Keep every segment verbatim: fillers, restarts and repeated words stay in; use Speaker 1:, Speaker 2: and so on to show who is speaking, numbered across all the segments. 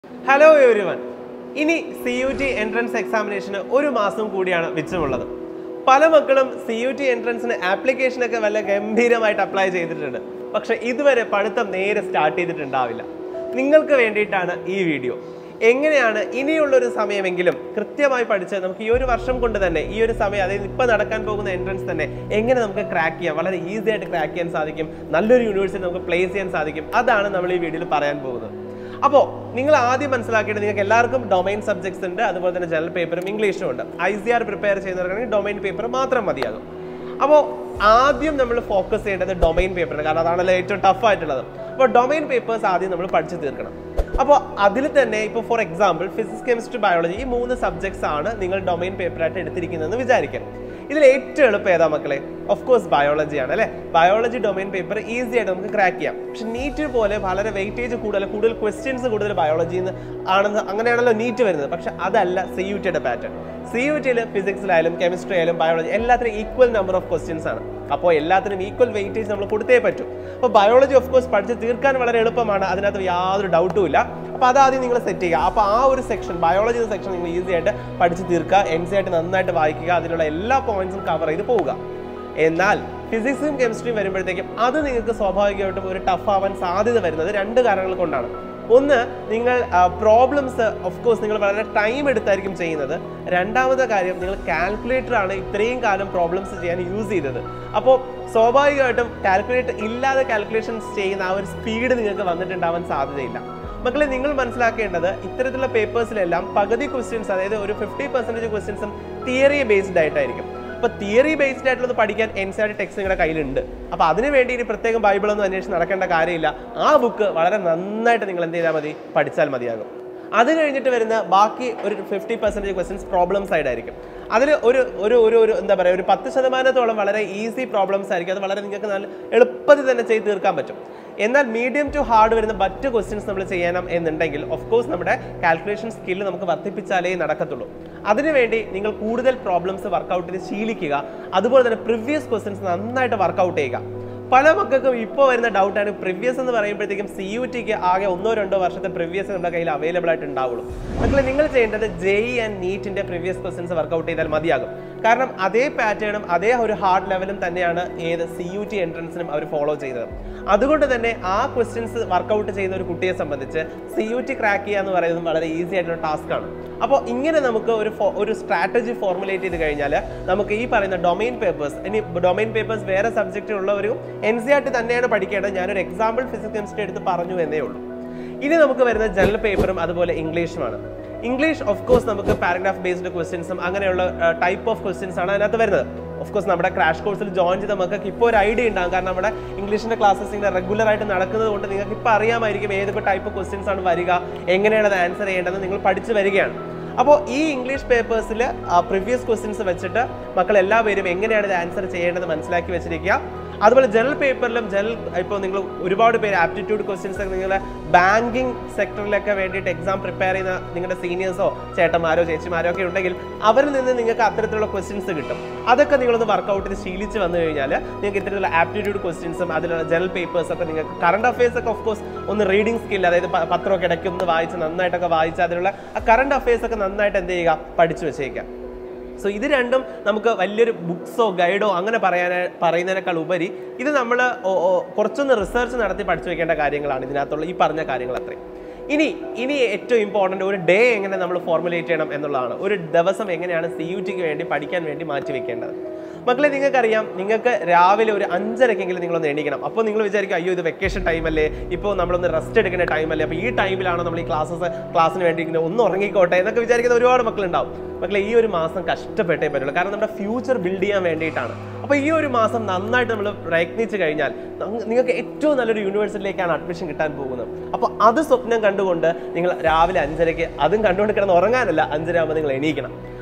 Speaker 1: Hello everyone. ഇനി C U T entrance examination ഒരു മാസം കൂടിയാണ് മിച്ചമുള്ളത്. പല മക്കളും C U T entrance application ഒക്കെ വല്ല ഗംഭീരമായിട്ട് അപ്ലൈ ചെയ്തിട്ടുണ്ട്. പക്ഷേ ഇതുവരെ പഠിത്തം നേരെ സ്റ്റാർട്ട് ചെയ്തിട്ടുണ്ടാവില്ല. നിങ്ങൾക്ക് വേണ്ടിയിട്ടാണ് ഈ വീഡിയോ. എങ്ങനെയാണ് ഇനിയുള്ള ഒരു സമയമെങ്കിലും കൃത്യമായി പഠിച്ച് നമുക്ക് ഈ ഒരു വർഷം കൊണ്ട് തന്നെ ഈ ഒരു സമയം അതായത് ഇപ്പോൾ നടക്കാൻ പോകുന്ന എൻട്രൻസ് തന്നെ എങ്ങനെ നമുക്ക് ക്രാക്ക് ചെയ്യാം, വളരെ ഈസി ആയിട്ട് ക്രാക്ക് ചെയ്യാൻ സാധിക്കും, നല്ലൊരു യൂണിവേഴ്സിറ്റി നമുക്ക് പ്ലേസ് ചെയ്യാൻ സാധിക്കും, അതാണ് നമ്മൾ ഈ വീഡിയോയിൽ പറയാൻ പോകുന്നത്. അപ്പോൾ നിങ്ങൾ ആദ്യം മനസ്സിലാക്കിയിട്ട് നിങ്ങൾക്ക് എല്ലാവർക്കും ഡൊമൈൻ സബ്ജക്ട്സ് ഉണ്ട്, അതുപോലെ തന്നെ ജനറൽ പേപ്പറും ഇംഗ്ലീഷും ഉണ്ട്. ഐ സി ആർ പ്രിപ്പയർ ചെയ്യുന്നവർക്കാണെങ്കിൽ ഡൊമൈൻ പേപ്പർ മാത്രം മതിയാകും. അപ്പോൾ ആദ്യം നമ്മൾ ഫോക്കസ് ചെയ്യേണ്ടത് ഡൊമൈൻ പേപ്പറാണ്, കാരണം അതാണല്ലോ ഏറ്റവും ടഫ് ആയിട്ടുള്ളത്. അപ്പോൾ ഡൊമൈൻ പേപ്പേഴ്സ് ആദ്യം നമ്മൾ പഠിച്ചു തീർക്കണം. അപ്പോൾ അതിൽ തന്നെ ഇപ്പോൾ for example physics, chemistry, biology ഈ മൂന്ന് സബ്ജക്ട്സ് ആണ് നിങ്ങൾ ഡൊമൈൻ പേപ്പറായിട്ട് എടുത്തിരിക്കുന്നതെന്ന് വിചാരിക്കാം. ഇതിൽ ഏറ്റവും എളുപ്പം ഏതാ മക്കളെ? ഓഫ് കോഴ്സ് ബയോളജി ആണ് അല്ലേ. ബയോളജി ഡൊമൈൻ പേപ്പർ ഈസി ആയിട്ട് നമുക്ക് ക്രാക്ക് ചെയ്യാം. പക്ഷെ നീറ്റ് പോലെ വളരെ വെയിറ്റേജ് കൂടുതൽ കൂടുതൽ ക്വസ്റ്റ്യൻസ് കൂടുതൽ ബയോളജിയിൽ നിന്ന് ആണെന്ന് അങ്ങനെയാണല്ലോ നീറ്റ് വരുന്നത്. പക്ഷെ അതല്ല സി യു ടിയുടെ പാറ്റേൺ. സി യു ടിയിൽ ഫിസിക്സിലായാലും കെമിസ്ട്രി ആയാലും ബയോളജി എല്ലാത്തിനും ഈക്വൽ നമ്പർ ഓഫ് ക്വസ്റ്റ്യൻസ് ആണ്. അപ്പോൾ എല്ലാത്തിനും ഈക്വൽ വെയിറ്റേജ് നമ്മൾ കൊടുത്തേ പറ്റും. അപ്പോൾ ബയോളജി ഓഫ് കോഴ്സ് പഠിച്ച് തീർക്കാൻ വളരെ എളുപ്പമാണ്, അതിനകത്ത് യാതൊരു ഡൗട്ടും ഇല്ല. അപ്പോൾ അതാദ്യം നിങ്ങൾ സെറ്റ് ചെയ്യുക. അപ്പോൾ ആ ഒരു സെക്ഷൻ ബയോളജി എന്ന സെക്ഷൻ നിങ്ങൾ ഈസി ആയിട്ട് പഠിച്ച് തീർക്കുക, എൻ സി ആയിട്ട് നന്നായിട്ട് വായിക്കുക, അതിനുള്ള എല്ലാ പോയിന്റ്സും കവർ ചെയ്ത് പോവുക. എന്നാൽ ഫിസിക്സും കെമിസ്ട്രിയും വരുമ്പോഴത്തേക്കും അത് നിങ്ങൾക്ക് സ്വാഭാവികമായിട്ടും ഒരു ടഫ് ആവാൻ സാധ്യത വരുന്നത് രണ്ട് കാരണങ്ങൾ കൊണ്ടാണ്. ഒന്ന്, നിങ്ങൾ പ്രോബ്ലംസ് ഓഫ് കോഴ്സ് നിങ്ങൾ വളരെ ടൈം എടുത്തായിരിക്കും ചെയ്യുന്നത്. രണ്ടാമത്തെ കാര്യം, നിങ്ങൾ കാൽക്കുലേറ്റർ ആണ് ഇത്രയും കാലം പ്രോബ്ലംസ് ചെയ്യാൻ യൂസ് ചെയ്തത്. അപ്പോൾ സ്വാഭാവികമായിട്ടും കാൽക്കുലേറ്റർ ഇല്ലാതെ കാൽക്കുലേഷൻസ് ചെയ്യുന്ന ആ ഒരു സ്പീഡ് നിങ്ങൾക്ക് വന്നിട്ടുണ്ടാവാൻ സാധ്യതയില്ല. മക്കളെ, നിങ്ങൾ മനസ്സിലാക്കേണ്ടത് ഇത്തരത്തിലുള്ള പേപ്പേഴ്സിലെല്ലാം പകുതി ക്വസ്റ്റ്യൻസ്, അതായത് ഒരു ഫിഫ്റ്റി പെർസെൻറ്റേജ് ക്വസ്റ്റ്യൻസും തിയറി ബേസ്ഡ് ആയിട്ടായിരിക്കും. അപ്പോൾ തിയറി ബേസ്ഡ് ആയിട്ടുള്ളത് പഠിക്കാൻ N C R T text നിങ്ങളുടെ കയ്യിലുണ്ട്. അപ്പോൾ അതിന് വേണ്ടി ഇനി പ്രത്യേകം ബൈബിളൊന്നും അന്വേഷിച്ച് നടക്കേണ്ട കാര്യമില്ല. ആ ബുക്ക് വളരെ നന്നായിട്ട് നിങ്ങൾ എന്ത് ചെയ്താൽ മതി, പഠിച്ചാൽ മതിയാകും. അത് കഴിഞ്ഞിട്ട് വരുന്ന ബാക്കി ഒരു fifty percentage questions problem side ആയിരിക്കും. അതിൽ ഒരു ഒരു ഒരു ഒരു എന്താ പറയുക ഒരു പത്ത് ശതമാനത്തോളം വളരെ ഈസി പ്രോബ്ലംസ് ആയിരിക്കും. അത് വളരെ നിങ്ങൾക്ക് നല്ല എളുപ്പത്തിൽ തന്നെ ചെയ്ത് തീർക്കാൻ പറ്റും. എന്നാൽ മീഡിയം ടു ഹാർഡ് വരുന്ന മറ്റ് ക്വസ്റ്റ്യൻസ് നമ്മൾ ചെയ്യണം എന്നുണ്ടെങ്കിൽ ഓഫ് കോഴ്സ് നമ്മുടെ കാൽക്കുലേഷൻ സ്കില്ല് നമുക്ക് വർദ്ധിപ്പിച്ചാലേ നടക്കത്തുള്ളൂ. അതിനുവേണ്ടി നിങ്ങൾ കൂടുതൽ പ്രോബ്ലംസ് വർക്കൗട്ട് ചെയ്ത് ശീലിക്കുക. അതുപോലെ തന്നെ പ്രീവിയസ് ക്വസ്റ്റ്യൻസ് നന്നായിട്ട് വർക്കൗട്ട് ചെയ്യുക. പല മക്കൾക്കും ഇപ്പോൾ വരുന്ന ഡൗട്ടാണ് പ്രീവിയസ് എന്ന് പറയുമ്പോഴത്തേക്കും സി യു ടിക്ക് ആകെ ഒന്നോ രണ്ടോ വർഷത്തെ പ്രീവിയസ് നമ്മുടെ കയ്യിൽ അവൈലബിൾ ആയിട്ട് ഉണ്ടാവുള്ളൂ. മക്കളെ, നിങ്ങൾ ചെയ്യേണ്ടത് ജെ ഇ ആൻഡ് നീറ്റിന്റെ പ്രീവിയസ് ക്വസ്റ്റ്യൻസ് വർക്കൗട്ട് ചെയ്താൽ മതിയാകും. കാരണം അതേ പാറ്റേണും അതേ ഒരു ഹാർഡ് ലെവലും തന്നെയാണ് ഏത് സി യു ടി എൻട്രൻസിനും അവർ ഫോളോ ചെയ്തത്. അതുകൊണ്ട് തന്നെ ആ ക്വസ്റ്റ്യൻസ് വർക്കൗട്ട് ചെയ്ത ഒരു കുട്ടിയെ സംബന്ധിച്ച് സി യു ടി ക്രാക്ക് ചെയ്യുക എന്ന് പറയുന്നത് വളരെ ഈസി ആയിട്ടുള്ള ടാസ്ക് ആണ്. അപ്പോൾ ഇങ്ങനെ നമുക്ക് ഒരു ഒരു സ്ട്രാറ്റജി ഫോർമുലേറ്റ് ചെയ്ത് കഴിഞ്ഞാൽ നമുക്ക് ഈ പറയുന്ന ഡൊമൈൻ പേപ്പേഴ്സ്, ഇനി ഡൊമൈൻ പേപ്പേഴ്സ് വേറെ സബ്ജക്റ്റിലുള്ളവരും എൻ സി ആർ ടി തന്നെയാണ് പഠിക്കേണ്ടത്. ഞാനൊരു എക്സാമ്പിൾ ഫിസിക്സ് കെമിസ്ട്രി എടുത്ത് പറഞ്ഞു എന്നേ ഉള്ളൂ. ഇനി നമുക്ക് വരുന്ന ജനറൽ പേപ്പറും അതുപോലെ ഇംഗ്ലീഷുമാണ്. ഇംഗ്ലീഷ് ഓഫ് കോഴ്സ് നമുക്ക് പാരഗ്രാഫ് ബേസ്ഡ് ക്വസ്റ്റ്യൻസും അങ്ങനെയുള്ള ടൈപ്പ് ഓഫ് ക്വസ്റ്റ്യൻസ് ആണ് അതിനകത്ത് വരുന്നത്. ഓഫ് കോഴ്സ് നമ്മുടെ ക്രാഷ് കോഴ്സിൽ ജോയിൻ ചെയ്ത നമുക്ക് ഇപ്പോൾ ഒരു ഐഡിയ ഉണ്ടാകും, കാരണം നമ്മുടെ ഇംഗ്ലീഷിന്റെ ക്ലാസ്സസ് ഇങ്ങനെ റെഗുലർ ആയിട്ട് നടക്കുന്നത് കൊണ്ട് നിങ്ങൾക്ക് ഇപ്പോൾ അറിയാമായിരിക്കും ഏതൊക്കെ ടൈപ്പ് ഓഫ് ക്വസ്റ്റ്യൻസ് ആണ് വരിക, എങ്ങനെയാണ് അത് ആൻസർ ചെയ്യേണ്ടത് നിങ്ങൾ പഠിച്ചു വരികയാണ്. അപ്പോൾ ഈ ഇംഗ്ലീഷ് പേപ്പേഴ്സിൽ പ്രീവിയസ് ക്വസ്റ്റ്യൻസ് വെച്ചിട്ട് മക്കൾ എല്ലാവരും എങ്ങനെയാണ് ഇത് ആൻസർ ചെയ്യേണ്ടത് മനസ്സിലാക്കി വെച്ചിരിക്കുക. അതുപോലെ ജനറൽ പേപ്പറിലും ജനറൽ ഇപ്പോൾ നിങ്ങൾ ഒരുപാട് പേര് ആപ്റ്റിറ്റ്യൂഡ് ക്വസ്റ്റ്യൻസ് ഒക്കെ നിങ്ങളുടെ ബാങ്കിങ് സെക്ടറിലൊക്കെ വേണ്ടിയിട്ട് എക്സാം പ്രിപ്പയർ ചെയ്യുന്ന നിങ്ങളുടെ സീനിയേഴ്സോ ചേട്ടന്മാരോ ചേച്ചിമാരോ ഒക്കെ ഉണ്ടെങ്കിൽ അവരിൽ നിന്ന് നിങ്ങൾക്ക് അത്തരത്തിലുള്ള ക്വസ്റ്റ്യൻസ് കിട്ടും. അതൊക്കെ നിങ്ങളൊന്ന് വർക്കൗട്ട് ചെയ്ത് ശീലിച്ച് വന്നു കഴിഞ്ഞാൽ നിങ്ങൾക്ക് ഇത്തരത്തിലുള്ള ആപ്റ്റിറ്റ്യൂഡ് ക്വസ്റ്റ്യൻസും അതിലുള്ള ജനറൽ പേപ്പേഴ്സ് ഒക്കെ നിങ്ങൾക്ക് കറണ്ട് അഫയേഴ്സ് ഒക്കെ ഓഫ് കോഴ്സ് ഒന്ന് റീഡിംഗ് സ്കിൽ, അതായത് പത്രമൊക്കെ ഇടയ്ക്ക് ഒന്ന് വായിച്ച് നന്നായിട്ടൊക്കെ വായിച്ച് അതിലുള്ള ആ കറണ്ട് അഫയേഴ്സ് ഒക്കെ നന്നായിട്ട് എന്ത് ചെയ്യുക, പഠിച്ചു വെച്ചേക്കുക. സോ ഇത് രണ്ടും നമുക്ക് വലിയൊരു ബുക്സോ ഗൈഡോ അങ്ങനെ പറയാൻ പറയുന്നതിനേക്കാൾ ഉപരി ഇത് നമ്മൾ കുറച്ചൊന്ന് റിസർച്ച് നടത്തി പഠിച്ചു വെക്കേണ്ട കാര്യങ്ങളാണ് ഇതിനകത്തുള്ള ഈ പറഞ്ഞ കാര്യങ്ങൾ അത്രയും. ഇനി ഇനി ഏറ്റവും ഇമ്പോർട്ടൻ്റ് ഒരു ഡേ എങ്ങനെ നമ്മൾ ഫോർമുലേറ്റ് ചെയ്യണം എന്നുള്ളതാണ്. ഒരു ദിവസം എങ്ങനെയാണ് സി യു ടിക്ക് വേണ്ടി പഠിക്കാൻ വേണ്ടി മാറ്റി വെക്കേണ്ടത്. മക്കളെ, നിങ്ങൾക്കറിയാം നിങ്ങൾക്ക് രാവിലെ ഒരു അഞ്ചരക്കെങ്കിലും നിങ്ങളൊന്ന് എണീക്കണം. അപ്പോൾ നിങ്ങൾ വിചാരിക്കും അയ്യോ ഇത് വെക്കേഷൻ ടൈമല്ലേ, ഇപ്പോൾ നമ്മളൊന്ന് റെസ്റ്റ് എടുക്കുന്ന ടൈമല്ലേ, അപ്പോൾ ഈ ടൈമിലാണോ നമ്മൾ ഈ ക്ലാസ്സസ് ക്ലാസ്സിന് വേണ്ടി ഇങ്ങനെ ഒന്ന് ഉറങ്ങിക്കോട്ടെ എന്നൊക്കെ വിചാരിക്കുന്ന ഒരുപാട് മക്കളുണ്ടാവും. മക്കളെ, ഈ ഒരു മാസം കഷ്ടപ്പെട്ടേ പറ്റുള്ളൂ, കാരണം നമ്മുടെ ഫ്യൂച്ചർ ബിൽഡ് ചെയ്യാൻ വേണ്ടിയിട്ടാണ്. അപ്പോൾ ഈ ഒരു മാസം നന്നായിട്ട് നമ്മൾ പ്രയത്നിച്ച് കഴിഞ്ഞാൽ നിങ്ങൾക്ക് ഏറ്റവും നല്ലൊരു യൂണിവേഴ്സിറ്റിയിലേക്കാണ് അഡ്മിഷൻ കിട്ടാൻ പോകുന്നത്. അപ്പോൾ അത് സ്വപ്നം കണ്ടുകൊണ്ട് നിങ്ങൾ രാവിലെ അഞ്ചരയ്ക്ക് അതും കണ്ടുകൊണ്ട് കിടന്ന് ഉറങ്ങാനല്ല, അഞ്ചര ആകുമ്പോൾ നിങ്ങൾ എണീക്കണം.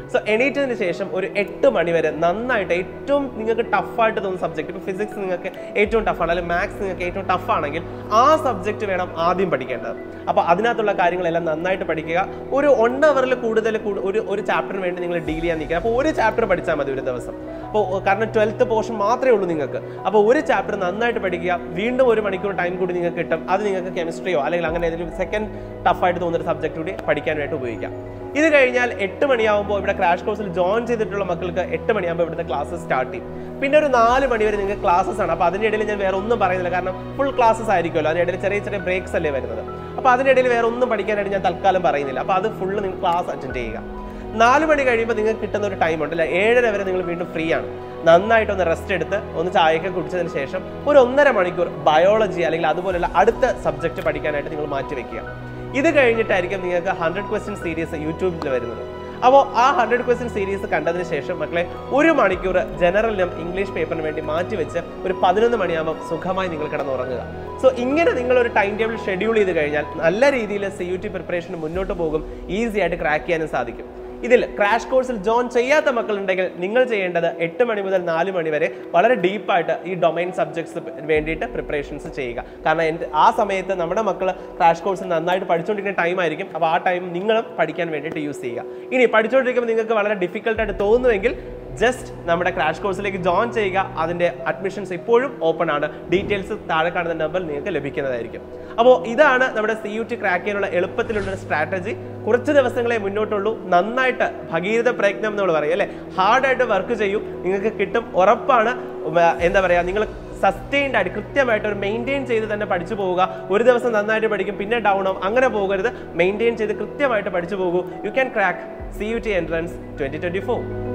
Speaker 1: സോ എണീറ്റതിന് ശേഷം ഒരു എട്ട് മണി വരെ നന്നായിട്ട് ഏറ്റവും നിങ്ങൾക്ക് ടഫായിട്ട് തോന്നുന്ന സബ്ജക്ട്, ഇപ്പോൾ ഫിസിക്സ് നിങ്ങൾക്ക് ഏറ്റവും ടഫാണ്, അല്ലെങ്കിൽ മാത്സ് നിങ്ങൾക്ക് ഏറ്റവും ടഫാണെങ്കിൽ ആ സബ്ജക്റ്റ് വേണം ആദ്യം പഠിക്കേണ്ടത്. അപ്പോൾ അതിനകത്തുള്ള കാര്യങ്ങളെല്ലാം നന്നായിട്ട് പഠിക്കുക. ഒരു വൺ അവറിൽ കൂടുതൽ ഒരു ഒരു ചാപ്റ്ററിന് വേണ്ടി നിങ്ങൾ ഡീൽ ചെയ്യാൻ നിൽക്കുക. അപ്പോൾ ഒരു ചാപ്റ്റർ പഠിച്ചാൽ മതി ഒരു ദിവസം. അപ്പോൾ കാരണം ട്വൽത്ത് പോർഷൻ മാത്രമേ ഉള്ളൂ നിങ്ങൾക്ക്. അപ്പോൾ ഒരു ചാപ്റ്റർ നന്നായിട്ട് പഠിക്കുക. വീണ്ടും ഒരു മണിക്കൂർ ടൈം കൂടി നിങ്ങൾക്ക് കിട്ടും. അത് നിങ്ങൾക്ക് കെമിസ്ട്രിയോ അല്ലെങ്കിൽ അങ്ങനെ ഏതെങ്കിലും സെക്കൻഡ് ടഫായിട്ട് തോന്നുന്ന സബ്ജക്റ്റ് കൂടി പഠിക്കാനായിട്ട് ഉപയോഗിക്കാം. ഇത് കഴിഞ്ഞാൽ എട്ട് മണിയാകുമ്പോൾ ഇവിടെ ക്രാഷ് കോഴ്സിൽ ജോയിൻ ചെയ്തിട്ടുള്ള മക്കൾക്ക് എട്ട് മണിയാകുമ്പോൾ ഇവിടുത്തെ ക്ലാസ്സസ് സ്റ്റാർട്ട് ചെയ്യും. പിന്നെ ഒരു നാല് മണി വരെ നിങ്ങൾക്ക് ക്ലാസ്സസ് ആണ്. അപ്പോൾ അതിൻ്റെ ഇടയിൽ ഞാൻ വേറെ ഒന്നും പറയുന്നില്ല, കാരണം ഫുൾ ക്ലാസ്സസ് ആയിരിക്കുമല്ലോ. അതിനിടയിൽ ചെറിയ ചെറിയ ബ്രേക്സ് അല്ലേ വരുന്നത്. അപ്പോൾ അതിനിടയിൽ വേറെ ഒന്നും പഠിക്കാനായിട്ട് ഞാൻ തൽക്കാലം പറയുന്നില്ല. അപ്പോൾ അത് ഫുള്ള് നിങ്ങൾ ക്ലാസ് അറ്റൻഡ് ചെയ്യുക. നാല് മണി കഴിയുമ്പോൾ നിങ്ങൾക്ക് കിട്ടുന്ന ഒരു ടൈം ഉണ്ട്, അല്ല ഏഴര വരെ നിങ്ങൾ വീണ്ടും ഫ്രീ ആണ്. നന്നായിട്ടൊന്ന് റെസ്റ്റ് എടുത്ത് ഒന്ന് ചായയൊക്കെ കുടിച്ചതിന് ശേഷം ഒരു ഒന്നര മണിക്കൂർ ബയോളജി അല്ലെങ്കിൽ അതുപോലെയുള്ള അടുത്ത സബ്ജക്റ്റ് പഠിക്കാനായിട്ട് നിങ്ങൾ മാറ്റി വെക്കുക. ഇത് കഴിഞ്ഞിട്ടായിരിക്കും നിങ്ങൾക്ക് ഹൺഡ്രഡ് ക്വസ്റ്റ്യൻ സീരീസ് യൂട്യൂബിൽ വരുന്നത്. അപ്പോൾ ആ ഹൺഡ്രഡ് ക്വസ്റ്റ്യൻ സീരീസ് കണ്ടതിന് ശേഷം മക്കളെ ഒരു മണിക്കൂർ ജനറലിനും ഇംഗ്ലീഷ് പേപ്പറിന് വേണ്ടി മാറ്റി വെച്ച് ഒരു പതിനൊന്ന് മണിയാകുമ്പോൾ സുഖമായി നിങ്ങൾ കിടന്നുറങ്ങുക. സോ ഇങ്ങനെ നിങ്ങൾ ഒരു ടൈം ടേബിൾ ഷെഡ്യൂൾ ചെയ്ത് കഴിഞ്ഞാൽ നല്ല രീതിയിൽ സി യു ടി പ്രിപ്പറേഷൻ മുന്നോട്ട് പോകും, ഈസി ആയിട്ട് ക്രാക്ക് ചെയ്യാനും സാധിക്കും. ഇതിൽ ക്രാഷ് കോഴ്സിൽ ജോയിൻ ചെയ്യാത്ത മക്കളുണ്ടെങ്കിൽ നിങ്ങൾ ചെയ്യേണ്ടത് എട്ട് മണി മുതൽ നാല് മണി വരെ വളരെ ഡീപ്പായിട്ട് ഈ ഡൊമൈൻ സബ്ജക്ട്സ് വേണ്ടിയിട്ട് പ്രിപ്പറേഷൻസ് ചെയ്യുക. കാരണം എൻ്റെ ആ സമയത്ത് നമ്മുടെ മക്കൾ ക്രാഷ് കോഴ്സിൽ നന്നായിട്ട് പഠിച്ചുകൊണ്ടിരിക്കുന്ന ടൈം ആയിരിക്കും. അപ്പോൾ ആ ടൈം നിങ്ങളും പഠിക്കാൻ വേണ്ടിയിട്ട് യൂസ് ചെയ്യുക. ഇനി പഠിച്ചുകൊണ്ടിരിക്കുമ്പോൾ നിങ്ങൾക്ക് വളരെ ഡിഫിക്കൽട്ടായിട്ട് തോന്നുമെങ്കിൽ ജസ്റ്റ് നമ്മുടെ ക്രാഷ് കോഴ്സിലേക്ക് ജോയിൻ ചെയ്യുക. അതിൻ്റെ അഡ്മിഷൻസ് ഇപ്പോഴും ഓപ്പൺ ആണ്. ഡീറ്റെയിൽസ് താഴെ കാണുന്ന നമ്പറിൽ നിങ്ങൾക്ക് ലഭിക്കുന്നതായിരിക്കും. അപ്പോൾ ഇതാണ് നമ്മുടെ സി യു ടി ക്രാക്ക് ചെയ്യാനുള്ള എളുപ്പത്തിലുള്ള സ്ട്രാറ്റജി. കുറച്ച് ദിവസങ്ങളെ മുന്നോട്ടുള്ളൂ. നന്നായിട്ട് ഭഗീരഥ പ്രയത്നം നമ്മൾ പറയും അല്ലേ, ഹാർഡായിട്ട് വർക്ക് ചെയ്യൂ, നിങ്ങൾക്ക് കിട്ടും, ഉറപ്പാണ്. എന്താ പറയുക, നിങ്ങൾ സസ്റ്റെയിൻഡ് ആയിട്ട് കൃത്യമായിട്ട് ഒരു മെയിൻറ്റെയിൻ ചെയ്ത് തന്നെ പഠിച്ചു പോവുക. ഒരു ദിവസം നന്നായിട്ട് പഠിക്കും, പിന്നെ ഡൗൺ ആവും, അങ്ങനെ പോകരുത്. മെയിൻറ്റെയിൻ ചെയ്ത് കൃത്യമായിട്ട് പഠിച്ചു പോകൂ. You can crack C U T entrance twenty twenty four.